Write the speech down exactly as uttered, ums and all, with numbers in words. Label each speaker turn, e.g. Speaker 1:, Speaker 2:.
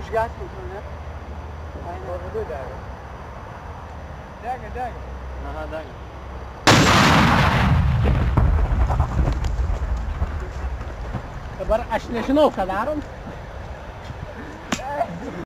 Speaker 1: Užgesint, ne?
Speaker 2: Nuo vidų dega. Dega, dega.
Speaker 1: Aha, dega.
Speaker 3: Dabar aš nežinau, ką darom.